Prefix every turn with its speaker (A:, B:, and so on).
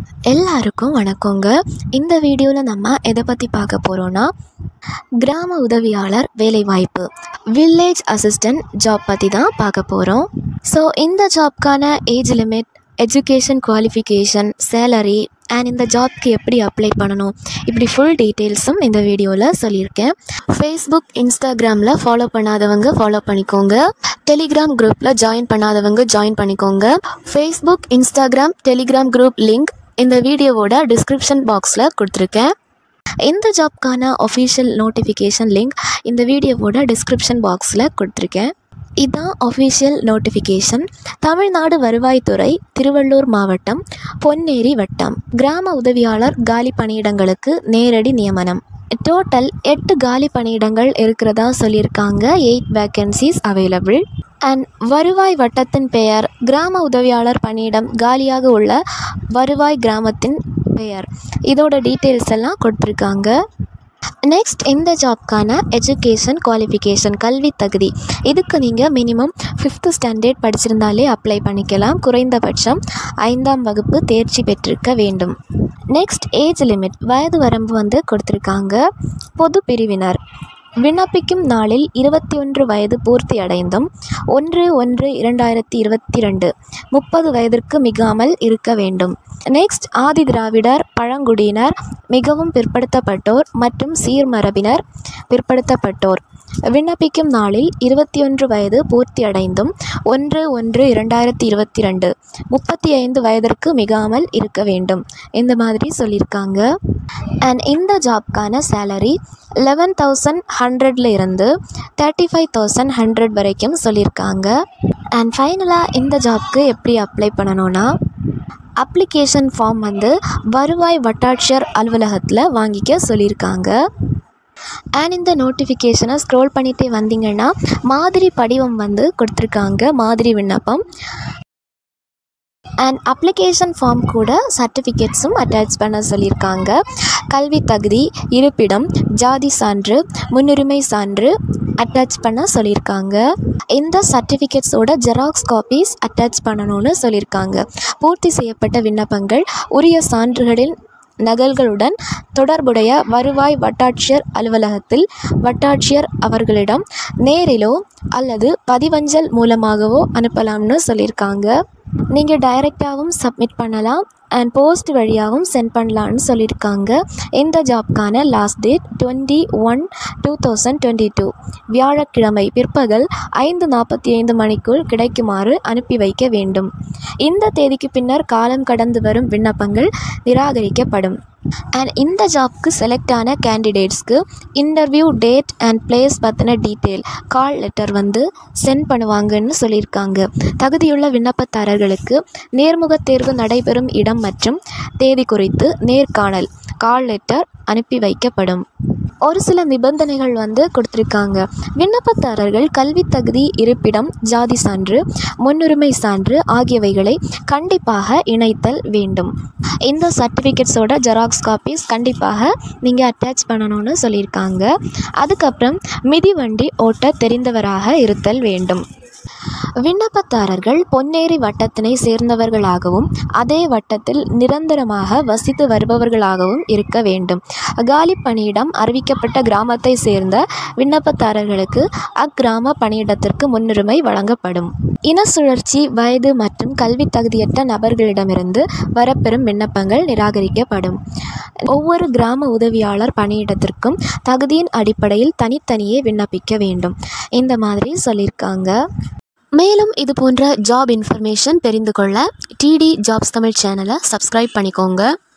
A: எல்லாருக்கும் வணக்கங்க. இந்த வீடியோவில் நம்ம எதை பற்றி பார்க்க போகிறோன்னா, கிராம உதவியாளர் வேலைவாய்ப்பு வில்லேஜ் அசிஸ்டன்ட் ஜாப் பற்றி தான் பார்க்க போகிறோம். ஸோ இந்த ஜாப்க்கான age limit, education qualification, salary and இந்த ஜாப்க்கு எப்படி அப்ளை பண்ணணும், இப்படி ஃபுல் டீட்டெயில்ஸும் இந்த வீடியோவில் சொல்லியிருக்கேன். ஃபேஸ்புக், இன்ஸ்டாகிராமில் ஃபாலோ பண்ணாதவங்க ஃபாலோ பண்ணிக்கோங்க. டெலிகிராம் குரூப்பில் ஜாயின் பண்ணாதவங்க ஜாயின் பண்ணிக்கோங்க. Facebook, Instagram, Telegram group link இந்த வீடியோவோட டிஸ்கிரிப்ஷன் பாக்ஸில் கொடுத்துருக்கேன். இந்த ஜாப்க்கான அஃபிஷியல் நோட்டிஃபிகேஷன் லிங்க் இந்த வீடியோவோட டிஸ்கிரிப்ஷன் பாக்ஸில் கொடுத்துருக்கேன். இதுதான் அஃபிஷியல் நோட்டிஃபிகேஷன். தமிழ்நாடு வருவாய்த்துறை, திருவள்ளூர் மாவட்டம், பொன்னேரி வட்டம். கிராம உதவியாளர் காலி பணியிடங்களுக்கு நேரடி நியமனம். டோட்டல் 8 காலி பணியிடங்கள் இருக்கிறதா சொல்லியிருக்காங்க. 8 வேக்கன்சிஸ் அவைலபிள். அண்ட் வருவாய் வட்டத்தின் பெயர், கிராம உதவியாளர் பணியிடம் காலியாக உள்ள வருவாய் கிராமத்தின் பெயர், இதோட டீட்டெயில்ஸ் எல்லாம் கொடுத்துருக்காங்க. நெக்ஸ்ட், இந்த ஜாப்க்கான எஜுகேஷன் குவாலிஃபிகேஷன், கல்வி தகுதி. இதுக்கு நீங்கள் மினிமம் 5th ஸ்டாண்டர்ட் படிச்சிருந்தாலே அப்ளை பண்ணிக்கலாம். குறைந்தபட்சம் 5ஆம் வகுப்பு தேர்ச்சி பெற்றிருக்க வேண்டும். நெக்ஸ்ட், ஏஜ் லிமிட், வயது வரம்பு கொடுத்துருக்காங்க. பொது பிரிவினர் விண்ணப்பிக்கும் நாளில் 21 வயது பூர்த்தி அடைந்தும் 1/1/2022 30 வயதிற்கு மிகாமல் இருக்க வேண்டும். நெக்ஸ்ட், ஆதி திராவிடர், பழங்குடியினர், மிகவும் பிற்படுத்தப்பட்டோர் மற்றும் சீர்மரபினர் பிற்படுத்தப்பட்டோர் விண்ணப்பிக்கும் நாளில் 21 வயது பூர்த்தி அடைந்தும் 1/1/2022 35 வயதிற்கு மிகாமல் இருக்க வேண்டும். இந்த மாதிரி சொல்லியிருக்காங்க. அண்ட் இந்த ஜாப்க்கான சேலரி 11,100 இருந்து 35,100 வரைக்கும் சொல்லியிருக்காங்க. அண்ட் ஃபைனலாக இந்த ஜாப்க்கு எப்படி அப்ளை பண்ணணும்னா, அப்ளிகேஷன் ஃபார்ம் வருவாய் வட்டாட்சியர் அலுவலகத்தில் வாங்கிக்க சொல்லியிருக்காங்க. அண்ட் இந்த நோட்டிஃபிகேஷனை ஸ்க்ரோல் பண்ணிகிட்டே வந்தீங்கன்னா மாதிரி படிவம் கொடுத்துருக்காங்க, மாதிரி விண்ணப்பம். அண்ட் அப்ளிகேஷன் ஃபார்ம் கூட சர்டிஃபிகேட்ஸும் அட்டாச் பண்ண சொல்லியிருக்காங்க. கல்வி தகுதி, இருப்பிடம், ஜாதி சான்று, முன்னுரிமை சான்று அட்டாச் பண்ண சொல்லியிருக்காங்க. இந்த சர்டிஃபிகேட்ஸோட ஜெராக்ஸ் காப்பீஸ் அட்டாச் பண்ணணும்னு சொல்லியிருக்காங்க. பூர்த்தி செய்யப்பட்ட விண்ணப்பங்கள் உரிய சான்றுகளின் நகல்களுடன் தொடர்புடைய வருவாய் வட்டாட்சியர் அலுவலகத்தில் வட்டாட்சியர் அவர்களிடம் நேரிலோ அல்லது பதிவஞ்சல் மூலமாகவோ அனுப்பலாம்னு சொல்லியிருக்காங்க. நீங்கள் டைரெக்டாகவும் சப்மிட் பண்ணலாம் அண்ட் போஸ்ட் வழியாகவும் சென்ட் பண்ணலான்னு சொல்லியிருக்காங்க. இந்த ஜாப்க்கான லாஸ்ட் டேட் 20/1/2022 வியாழக்கிழமை பிற்பகல் 5:45 மணிக்குள் கிடைக்குமாறு அனுப்பி வைக்க வேண்டும். இந்த தேதிக்கு பின்னர் காலம் கடந்து வரும் விண்ணப்பங்கள் நிராகரிக்கப்படும். அண்ட் இந்த ஜாப்க்கு செலக்ட் ஆன கேண்டிடேட்ஸ்க்கு இன்டர்வியூ டேட் அண்ட் பிளேஸ் பற்றின டீட்டெயில் கால் லெட்டர் சென்ட் பண்ணுவாங்கன்னு சொல்லியிருக்காங்க. தகுதியுள்ள விண்ணப்பதாரர்களுக்கு நேர்முக தேர்வு நடைபெறும் இடம் மற்றும் தேதி குறித்து நேர்காணல் கால் லெட்டர் அனுப்பி வைக்கப்படும். ஒரு சில நிபந்தனைகள் கொடுத்துருக்காங்க. விண்ணப்பதாரர்கள் கல்வி தகுதி, இருப்பிடம், ஜாதி சான்று, முன்னுரிமை சான்று ஆகியவைகளை கண்டிப்பாக இணைத்தல் வேண்டும். இந்த சர்டிஃபிகேட்ஸோட ஜெராக்ஸ் காப்பீஸ் கண்டிப்பாக நீங்கள் அட்டாச் பண்ணணும்னு சொல்லியிருக்காங்க. அதுக்கப்புறம் மிதிவண்டி ஓட்ட தெரிந்தவராக இருத்தல் வேண்டும். விண்ணப்பதாரர்கள் பொன்னேரி வட்டத்தினை சேர்ந்தவர்களாகவும் அதே வட்டத்தில் நிரந்தரமாக வசித்து வருபவர்களாகவும் இருக்க வேண்டும். காலி பணியிடம் அறிவிக்கப்பட்ட கிராமத்தை சேர்ந்த விண்ணப்பதாரர்களுக்கு அக்கிராம பணியிடத்திற்கு முன்னுரிமை வழங்கப்படும். இன சுழற்சி, வயது மற்றும் கல்வி தகுதியற்ற நபர்களிடமிருந்து வரப்பெறும் விண்ணப்பங்கள் நிராகரிக்கப்படும். ஒவ்வொரு கிராம உதவியாளர் பணியிடத்திற்கும் தகுதியின் அடிப்படையில் தனித்தனியே விண்ணப்பிக்க வேண்டும். இந்த மாதிரி சொல்லியிருக்காங்க. மேலும் இது போன்ற ஜாப் இன்ஃபர்மேஷன் தெரிந்து கொள்ள டிடி ஜாப்ஸ் தமிழ் சேனலை சப்ஸ்கிரைப் பண்ணிக்கோங்க.